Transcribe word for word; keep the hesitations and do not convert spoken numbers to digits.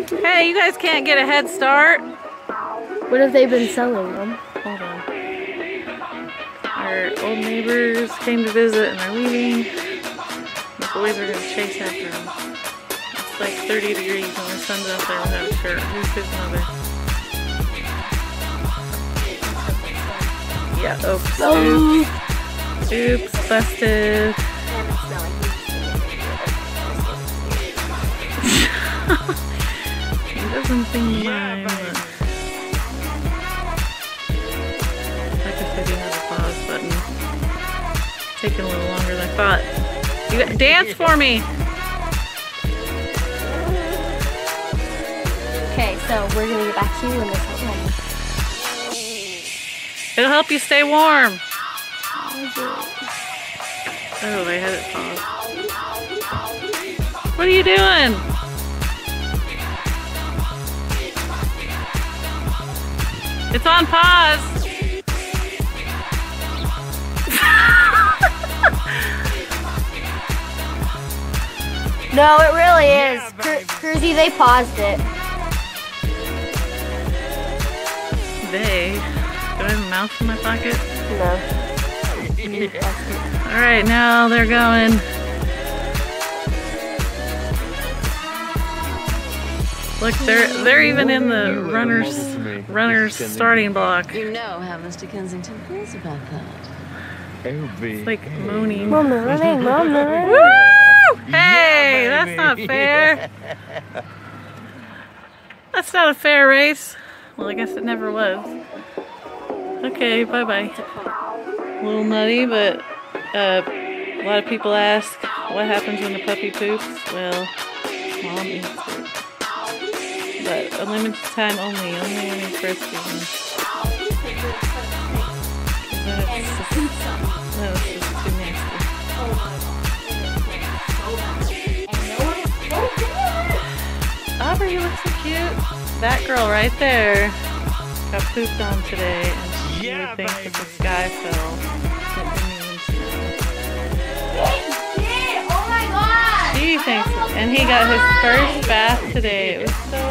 Hey, you guys can't get a head start. What have they been selling them? Hold on. Our old neighbors came to visit and they're leaving. The boys are gonna chase after them. It's like thirty degrees and my son's out there without a shirt. Who's his mother? Yeah, oops. Oh. Oops. Oops, busted. He doesn't seem to mind, but like I said, he has a pause button. Taking a little longer than I thought. You got, dance for me! Okay, so we're gonna get back to you when this is home. It'll help you stay warm. Oh, they had it paused. What are you doing? It's on pause. No, it really is. Cru Cruzy, they paused it. They? Do I have a mouse in my pocket? No. Alright, now they're going. Look, they're they're even in the runners runners starting block. You know how Mister Kensington feels about that. It's like moaning. Mama running, mama running. Woo! Hey, that's not fair. That's not a fair race. Well, I guess it never was. Okay, bye-bye. A little nutty, but uh, a lot of people ask, what happens when the puppy poops? Well, mom eats it. But unlimited time only, only when he's breastfeeding. Then it's just, then it's just too nasty. Aubrey, you look so cute. That girl right there got pooped on today, and she Yeah, would think baby. that the sky fell. It didn't even snow. Oh my god! She thinks, and he got his first bath today. It was so